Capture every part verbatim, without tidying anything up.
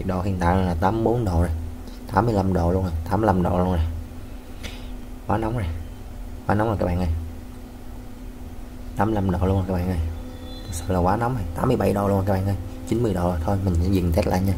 nhiệt độ hiện tại là tám mươi tư độ rồi, tám mươi lăm độ luôn rồi, tám mươi lăm độ luôn rồi, quá nóng rồi, quá nóng rồi các bạn ơi, tám mươi lăm độ luôn rồi các bạn ơi, thật sự là quá nóng rồi, tám mươi bảy độ luôn rồi các bạn ơi, chín mươi độ rồi. Thôi mình sẽ dừng test lại nha.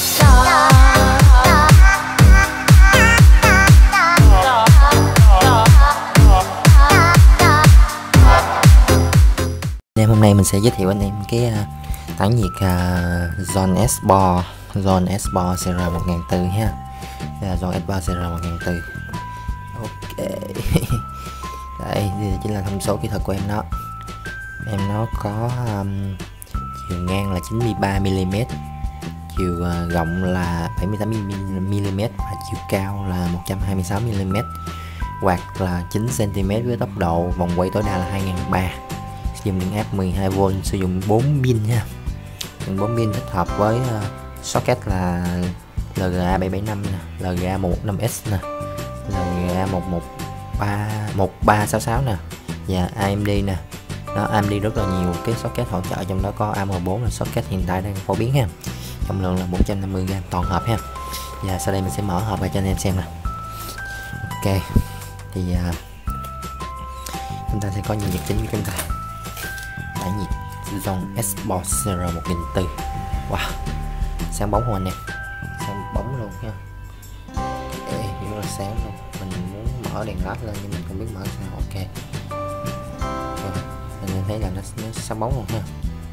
Em hôm nay mình sẽ giới thiệu anh em cái uh, tản nhiệt uh, Zone Esport, Zone Esport xê rờ một nghìn bốn trăm ha. Đây là Zone Esport xê rờ một nghìn bốn trăm. Ok. Đây, đây chính là thông số kỹ thuật của em nó. Em nó có um, chiều ngang là chín mươi ba mi li mét, chiều uh, rộng là bảy mươi tám mi li mét và chiều cao là một trăm hai mươi sáu mi li mét. Quạt là chín xăng ti mét với tốc độ vòng quay tối đa là hai nghìn ba trăm. Sử dụng điện áp mười hai vôn, sử dụng bốn pin ha. Dùng bốn pin thích hợp với uh, socket là lờ giê a bảy bảy năm nè, lờ giê a một một năm S nè, lờ giê a một một ba một ba sáu sáu nè và a em đê nè. Đó, a em đê rất là nhiều cái socket hỗ trợ, trong đó có a em bốn là socket hiện tại đang phổ biến ha. Trọng lượng là bốn trăm năm mươi gam toàn hộp ha. Và sau đây mình sẽ mở hộp ra cho anh em xem nè. Ok. Thì uh, chúng ta sẽ có những vật chính của chúng ta. Tản nhiệt Zone Esport xê rờ một nghìn bốn trăm. Wow, sáng bóng không anh em, sáng bóng luôn nha. Ê, rất là sáng luôn. Mình muốn mở đèn led lên nhưng mình không biết mở sao. Ok, rồi, mình thấy là nó, nó sáng bóng luôn ha.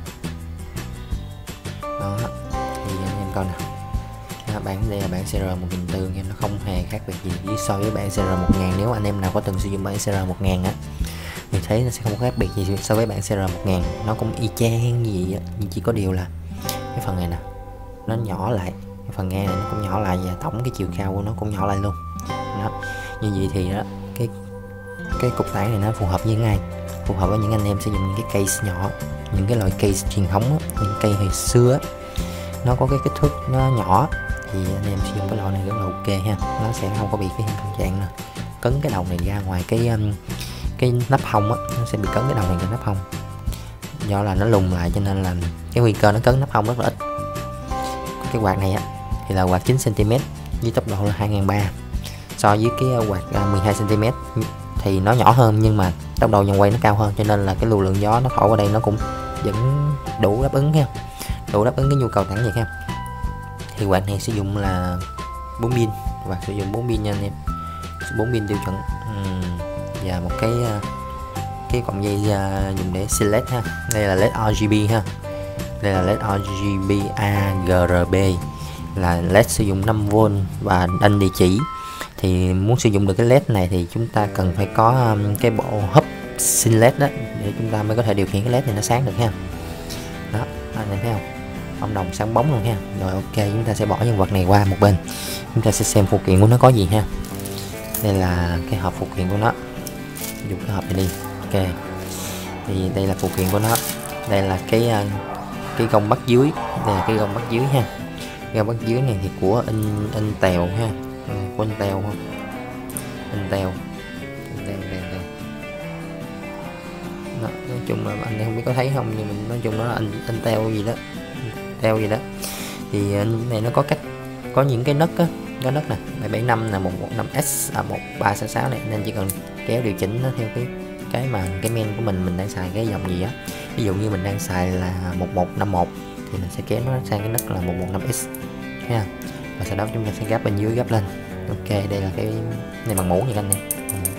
Đó, thì anh em coi nè, à, bản đây là bản xê rờ một nghìn bốn trăm nha, nó không hề khác biệt gì với so với bản xê rờ một nghìn. Nếu anh em nào có từng sử dụng bản xê rờ một nghìn á thì thấy nó sẽ không có khác biệt gì so với bản xê rờ một nghìn, nó cũng y chang gì á, nhưng chỉ có điều là cái phần này nè nó nhỏ lại, cái phần nghe này nó cũng nhỏ lại và tổng cái chiều cao của nó cũng nhỏ lại luôn. Đó, như vậy thì đó, cái cái cục tản này nó phù hợp với ai? Phù hợp với những anh em sử dụng những cái case nhỏ, những cái loại case truyền thống á, những cây hồi xưa á, nó có cái kích thước nó nhỏ thì anh em sử dụng cái loại này rất là ok ha. Nó sẽ không có bị cái tình trạng là cấn cái đầu này ra ngoài cái um, cái nắp hông á, nó sẽ bị cấn cái đầu này cái nắp hông, do là nó lùng lại cho nên là cái nguy cơ nó cấn nắp hông rất là ít. Cái quạt này á thì là quạt chín xăng ti mét với tốc độ là hai nghìn ba trăm. So với cái quạt mười hai xăng ti mét thì nó nhỏ hơn nhưng mà tốc độ vòng quay nó cao hơn, cho nên là cái lưu lượng gió nó thổi qua đây nó cũng vẫn đủ đáp ứng ha, đủ đáp ứng cái nhu cầu tản nhiệt ha. Thì quạt này sử dụng là bốn pin, quạt sử dụng bốn pin nha anh em, bốn pin tiêu chuẩn. uhm. Và một cái cái cọng dây uh, dùng để xin led ha. Đây là led rờ giê bê ha. Đây là led rờ giê bê a giê rờ bê, là led sử dụng năm vôn và đanh địa chỉ. Thì muốn sử dụng được cái led này thì chúng ta cần phải có um, cái bộ hub xin led đó để chúng ta mới có thể điều khiển cái led này nó sáng được ha. Đó, anh em thấy không? Bóng đồng sáng bóng luôn ha. Rồi ok, chúng ta sẽ bỏ nhân vật này qua một bên. Chúng ta sẽ xem phụ kiện của nó có gì ha. Đây là cái hộp phụ kiện của nó. Dùng cái hộp này đi. Ok, thì đây là phụ kiện của nó. Đây là cái cái gông bắt dưới, đây là cái gông bắt dưới ha. Gông bắt dưới này thì của in Intel ha, ừ, của Intel ha, Intel. Đây, đây, đây. Đó, nói chung là anh em không biết có thấy không, nhưng mình nói chung nó là Intel gì đó, Intel gì đó. Thì này nó có cách, có những cái nấc á, có nấc nè, bảy bảy năm là một một năm S, à một ba sáu sáu này, nên chỉ cần kéo điều chỉnh nó theo cái cái mà cái men của mình mình đang xài cái dòng gì á. Ví dụ như mình đang xài là một một năm một thì mình sẽ kéo nó sang cái nấc là một một năm S ha. Và sau đó chúng ta sẽ gấp bên dưới, gấp lên. Ok, đây là cái này bằng mũ nha anh em.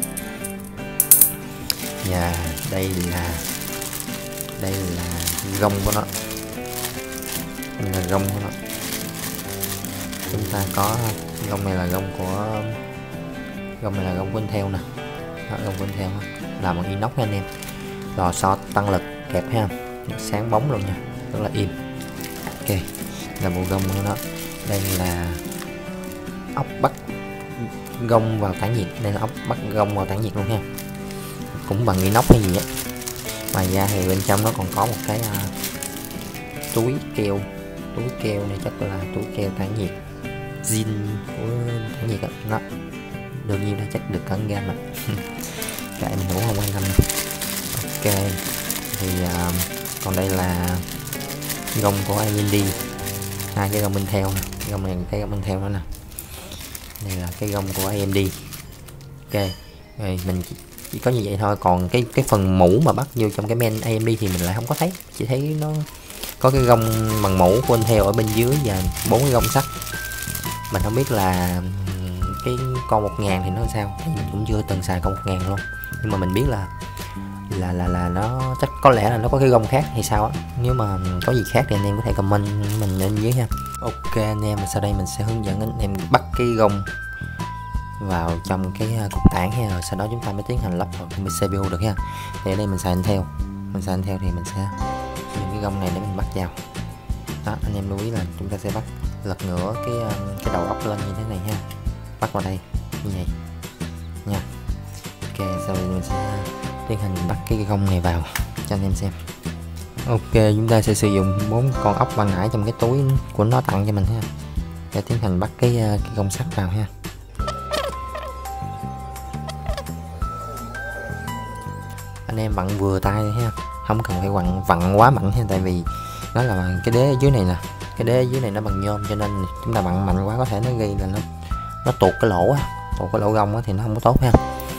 Và đây là đây là gông của nó. Đây là gông của nó. Chúng ta có gông này là gông của gông này là gông của Intel nè. Đó, gông của Intel làm bằng inox nha anh em. Lò xo tăng lực kẹp ha, sáng bóng luôn nha, rất là im. Ok, là bộ gông của nó. Đây là ốc bắt gông vào tản nhiệt, đây là ốc bắt gông vào tản nhiệt luôn ha, cũng bằng inox hay gì á. Ngoài ra thì bên trong nó còn có một cái uh, túi keo, túi keo này chắc là túi keo tản nhiệt zin của tản nhiệt đó. Nó đương nhiên là chắc được cẩn gam mà cái mình cũng không quan tâm. Ok, thì uh, còn đây là gông của a em đê, hai cái gông Intel nè, cái gông này cái gông Intel đó nè, đây là cái gông của a em đê. Ok, rồi mình chỉ, chỉ có như vậy thôi, còn cái cái phần mũ mà bắt vô trong cái main a em đê thì mình lại không có thấy, chỉ thấy nó có cái gông bằng mũ của Intel ở bên dưới và bốn cái gông sắt. Mình không biết là cái con một ngàn thì nó sao, mình cũng chưa từng xài con một ngàn luôn, nhưng mà mình biết là là là là nó chắc có lẽ là nó có cái gông khác hay sao á. Nếu mà có gì khác thì anh em có thể comment mình lên dưới ha. Ok anh em, sau đây mình sẽ hướng dẫn anh em bắt cái gông vào trong cái cục tản ha, rồi sau đó chúng ta mới tiến hành lắp vào cái xê pê u được ha. Thì ở đây mình xài Intel, mình xài Intel thì mình sẽ dùng cái gông này để mình bắt vào. Đó, anh em lưu ý là chúng ta sẽ bắt lật ngửa cái cái đầu ốc lên như thế này ha, bắt vào đây như vậy nha. Ok, sau đây mình sẽ tiến hành bắt cái gông này vào cho anh em xem. Ok, chúng ta sẽ sử dụng bốn con ốc ban nãy trong cái túi của nó tặng cho mình ha, để tiến hành bắt cái cái gông sắt vào ha. Anh em vặn vừa tay ha, không cần phải vặn vặn quá mạnh ha, tại vì nó là cái đế ở dưới này nè, cái đế ở dưới này nó bằng nhôm, cho nên chúng ta vặn mạnh quá có thể nó gây là nó nó tuột cái lỗ á, tuột cái lỗ gông á thì nó không có tốt ha.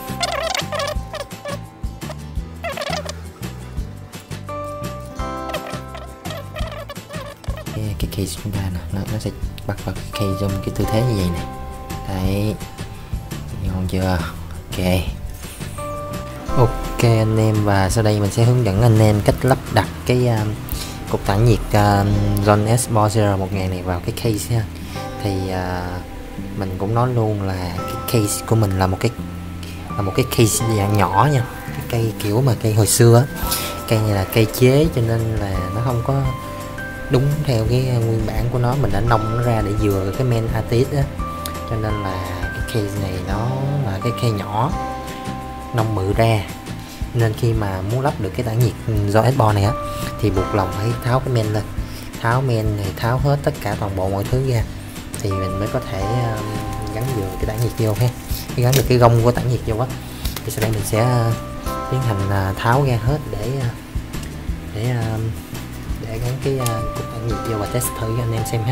Cái, cái case chúng ta nè, nó, nó sẽ bắt vào cái case trong cái tư thế như vậy nè, đấy, ngon chưa? Ok. Ok anh em, và sau đây mình sẽ hướng dẫn anh em cách lắp đặt cái uh, cục tản nhiệt uh, Zone S-Board xê rờ một ngàn này vào cái case ha. Thì uh, mình cũng nói luôn là cái case của mình là một cái là một cái case dạng nhỏ nha, cái cây kiểu mà cây hồi xưa á, cây này là cây chế cho nên là nó không có đúng theo cái nguyên bản của nó, mình đã nông nó ra để vừa cái main artist á, cho nên là cái case này nó là cái cây nhỏ nông bự ra, nên khi mà muốn lắp được cái tản nhiệt do S-Board này á thì buộc lòng phải tháo cái main lên, tháo main này, tháo hết tất cả toàn bộ mọi thứ ra thì mình mới có thể um, gắn vừa cái tản nhiệt vô ha, khi gắn được cái gông của tản nhiệt vô á. Thì sau đây mình sẽ uh, tiến hành uh, tháo ra hết để uh, để uh, để gắn cái uh, cục tản nhiệt vô và test thử cho anh em xem ha.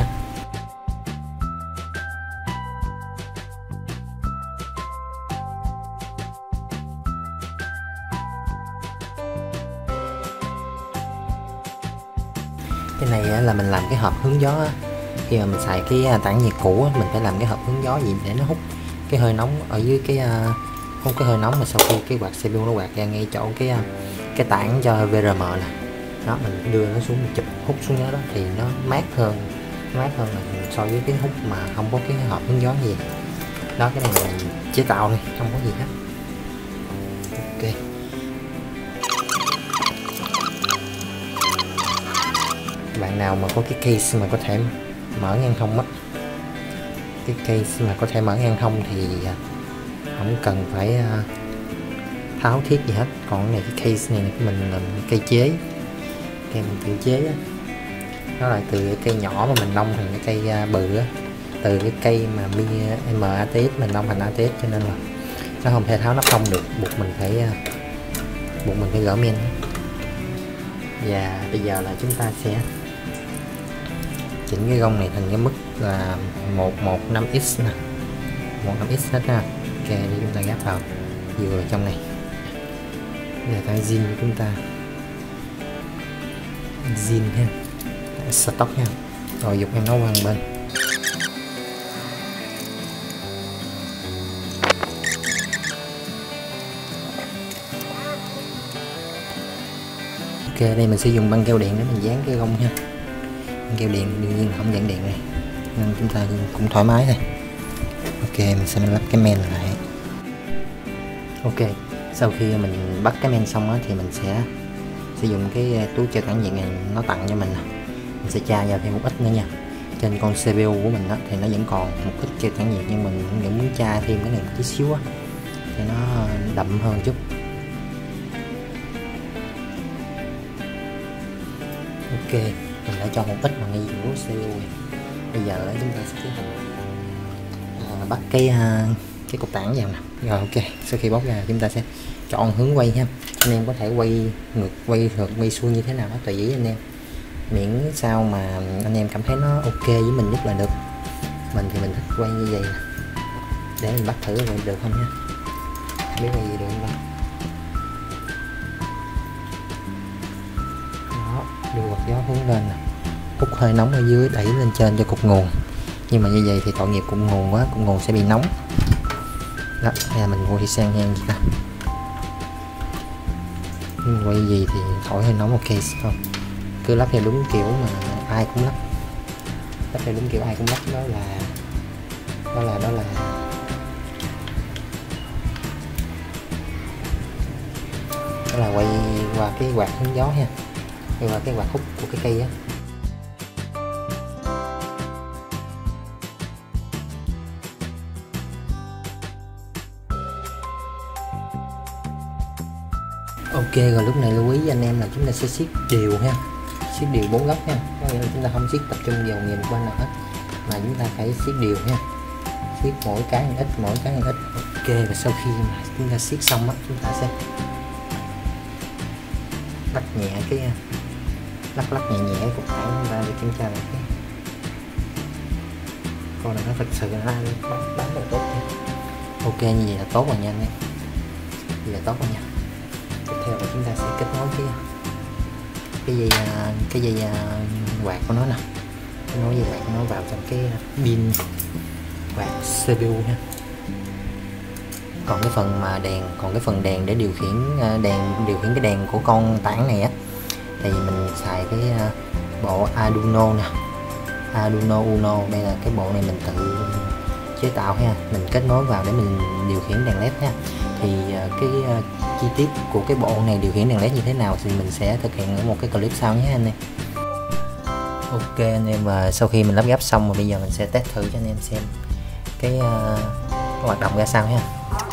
Cái này là mình làm cái hộp hướng gió á. Khi mà mình xài cái tản nhiệt cũ á, mình phải làm cái hộp hướng gió gì để nó hút cái hơi nóng ở dưới cái hút cái hơi nóng mà sau khi cái quạt xê pê u nó quạt ra ngay chỗ cái cái tản cho vê rờ em nè, đó mình đưa nó xuống, mình chụp hút xuống đó, đó thì nó mát hơn, mát hơn là so với cái hút mà không có cái hộp hướng gió gì. Đó, cái này mình chế tạo thôi, không có gì hết. Ok. Bạn nào mà có cái case mà có thể mở ngang thông á, cái case mà có thể mở ngang thông thì không cần phải tháo thiết gì hết. Còn cái này cái case này của mình là cây chế, cây mình tự chế á, nó là từ cái cây nhỏ mà mình nông thành cái cây bự á, từ cái cây mà M a tê ích mình nông thành a tê ích, cho nên là nó không thể tháo nắp thông được, buộc mình phải buộc mình phải gỡ men. Và bây giờ là chúng ta sẽ chỉnh cái gông này thành cái mức là một một năm x nè, một năm x hết ha. Ok, để chúng ta gáp vào vừa trong này. Giờ tay zin của chúng ta zin ha, stock ha, rồi dục em nó qua bên. Ok, đây mình sử dụng băng keo điện để mình dán cái gông ha. Băng keo điện đương nhiên không dẫn điện này, nên chúng ta cũng thoải mái thôi. Ok, mình sẽ lắp cái men lại. Ok, sau khi mình bắt cái men xong á, thì mình sẽ sử dụng cái túi chơi tản nhiệt này nó tặng cho mình, mình sẽ tra vào thêm một ít nữa nha. Trên con xê pê u của mình á, thì nó vẫn còn một ít chơi tản nhiệt, nhưng mình vẫn muốn tra thêm cái này một tí xíu á, cho nó đậm hơn chút. Ok, mình đã cho một ít vào ngay giữa xê pê u này. Bây giờ chúng ta sẽ tiến hành à, bắt cái uh, cái cục tản vào nè. Rồi ok, sau khi bóc ra chúng ta sẽ chọn hướng quay ha. Anh em có thể quay ngược, quay ngược, quay xuôi như thế nào đó tùy ý anh em. miễn sao mà anh em cảm thấy nó ok với mình nhất là được. Mình thì mình thích quay như vậy nè, để mình bắt thử rồi được không nha, không biết quay gì được không. Đó, đưa quạt gió hướng lên nè, hút hơi nóng ở dưới đẩy lên trên cho cục nguồn. Nhưng mà như vậy thì tội nghiệp cục nguồn quá, cục nguồn sẽ bị nóng. Đó, hay là mình quay sang ngang gì ta, mình quay gì thì thổi hơi nóng ok không, cứ lắp theo đúng kiểu mà ai cũng lắp, lắp theo đúng kiểu ai cũng lắp, đó là đó là đó là đó là quay qua cái quạt hướng gió ha, quay qua cái quạt hút của cái cây á. Ok, rồi lúc này lưu ý với anh em là chúng ta sẽ siết đều ha, siết đều bốn góc ha, có nghĩa là chúng ta không siết tập trung vào nghề một bên nào hết, mà chúng ta phải siết đều ha, siết mỗi cái một ít, mỗi cái một ít. Ok, và sau khi mà chúng ta siết xong á, chúng ta sẽ lắc nhẹ cái lắc lắc nhẹ nhẹ cục tản chúng ta để kiểm tra lại cái coi là nó thật sự là bám bám được tốt nha. Ok, như vậy là tốt rồi nha anh em, như vậy là tốt rồi nha. Tiếp theo là chúng ta sẽ kết nối cái cái dây cái dây quạt của nó nè, kết nối dây quạt của nó vào trong cái pin quạt xê pê u ha. Còn cái phần mà đèn, còn cái phần đèn để điều khiển đèn điều khiển cái đèn của con tản này á, thì mình xài cái bộ Arduino nè, Arduino Uno. Đây là cái bộ này mình tự chế tạo ha, mình kết nối vào để mình điều khiển đèn led ha. Thì cái chi tiết của cái bộ này điều khiển đèn led như thế nào thì mình sẽ thực hiện ở một cái clip sau nhé anh em. Ok anh em, và sau khi mình lắp ghép xong rồi bây giờ mình sẽ test thử cho anh em xem cái, uh, cái hoạt động ra sao ha.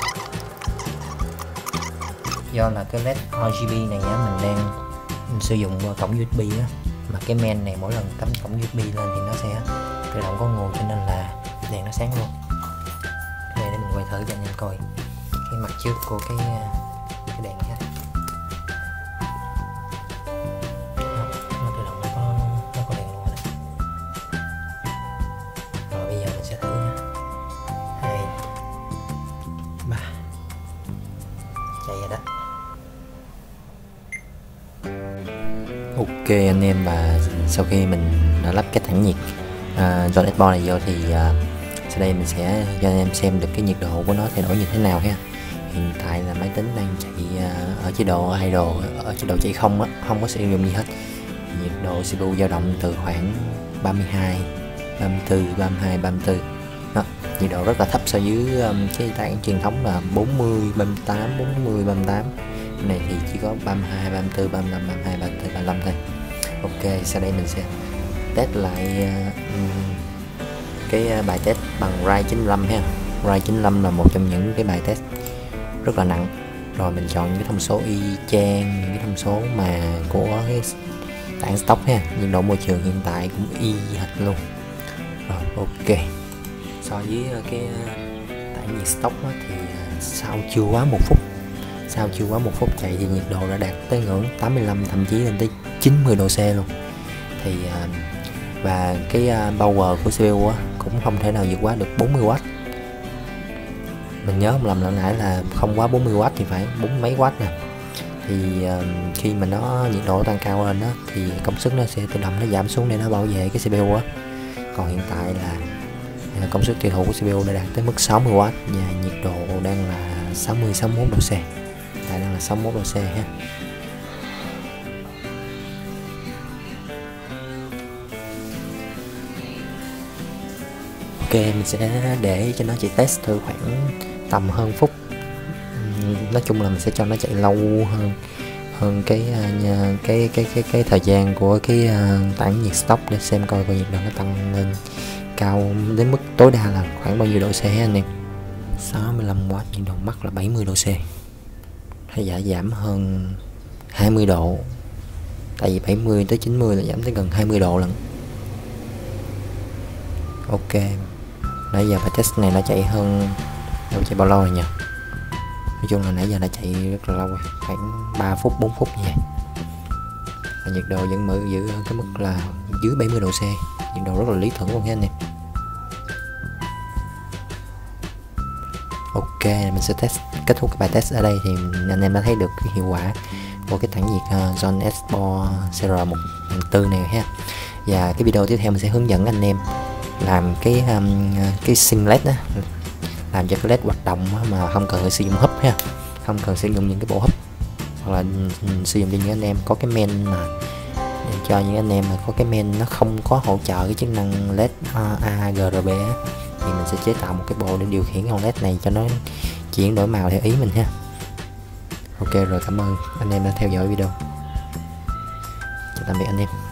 Do là cái led rờ giê bê này nhá, mình đang mình sử dụng cổng u ét bê á, mà cái main này mỗi lần cắm cổng u ét bê lên thì nó sẽ tự động có nguồn, cho nên là đèn nó sáng luôn. Đây để mình quay thử cho anh em coi cái mặt trước của cái cái đèn ha. Đó, nó tự động nó có nó có đèn luôn rồi. Rồi bây giờ mình sẽ thử nha. Hai, ba, chạy rồi đó. Ok anh em, và sau khi mình đã lắp cái tản nhiệt uh, do dashboard này vô thì uh, sau đây mình sẽ cho anh em xem được cái nhiệt độ của nó thay đổi như thế nào ha. Hiện tại là máy tính đang chạy uh, ở chế độ idle, ở chế độ chạy không á, không có sử dụng gì hết. Nhiệt độ xê pê u dao động từ khoảng ba mươi hai, ba mươi tư, ba mươi hai, ba mươi tư. Đó, nhiệt độ rất là thấp so với um, cái tản truyền thống là bốn mươi, ba mươi tám, bốn mươi, ba mươi tám. Cái này thì chỉ có ba mươi hai, ba mươi tư, ba mươi lăm, ba mươi hai, ba mươi tư, ba mươi lăm thôi. Ok, sau đây mình sẽ test lại uh, cái bài test bằng Rai chín lăm ha. Rai chín lăm là một trong những cái bài test rất là nặng. Rồi mình chọn những cái thông số y chang, những cái thông số mà của cái tản stock ha. Nhiệt độ môi trường hiện tại cũng y hệt luôn. Rồi ok. So với cái tản nhiệt stock đó, thì sau chưa quá một phút sau chưa quá một phút chạy thì nhiệt độ đã đạt tới ngưỡng tám mươi lăm, thậm chí lên tới chín mươi độ C luôn. Thì và cái power của xê pê u á, cũng không thể nào vượt quá được bốn mươi oát. Mình nhớ không lầm là nãy là không quá bốn mươi oát thì phải bốn mấy watt nè. Thì uh, khi mà nó nhiệt độ tăng cao lên đó thì công suất nó sẽ tự động nó giảm xuống để nó bảo vệ cái xê pê u á. Còn hiện tại là uh, công suất tiêu thụ của xê pê u đã đạt tới mức sáu mươi oát và nhiệt độ đang là sáu mươi, sáu mươi mốt độ C. Tại đang là sáu mươi mốt độ C ha. Ok, mình sẽ để cho nó chạy test thử khoảng tầm hơn phút. Nói chung là mình sẽ cho nó chạy lâu hơn hơn cái cái cái cái cái, cái thời gian của cái uh, tản nhiệt stock để xem coi coi nhiệt độ nó tăng lên cao đến mức tối đa là khoảng bao nhiêu độ C anh em. sáu mươi lăm oát, nhiệt độ max là bảy mươi độ C. Hay giả giảm hơn hai mươi độ. Tại vì bảy mươi tới chín mươi là giảm tới gần hai mươi độ lần. Ok. Nãy giờ bài test này nó chạy hơn, nó chạy bao lâu rồi nhỉ? Nói chung là nãy giờ đã chạy rất là lâu rồi, khoảng ba phút, bốn phút vậy. và nhiệt độ vẫn mở giữ ở cái mức là dưới bảy mươi độ C, nhiệt độ rất là lý tưởng luôn nha anh em. Ok, mình sẽ test kết thúc cái bài test ở đây thì anh em đã thấy được cái hiệu quả của cái tản nhiệt uh, John Esport C R một nghìn bốn này ha. Và cái video tiếp theo mình sẽ hướng dẫn anh em làm cái um, cái sim led đó, làm cho cái led hoạt động mà không cần phải sử dụng húp ha, không cần sử dụng những cái bộ húp, hoặc là um, sử dụng cho những anh em có cái main mà cho những anh em mà có cái main nó không có hỗ trợ cái chức năng led uh, a rờ giê bê á, thì mình sẽ chế tạo một cái bộ để điều khiển con led này cho nó chuyển đổi màu theo ý mình ha. Ok rồi, cảm ơn anh em đã theo dõi video. Chào tạm biệt anh em.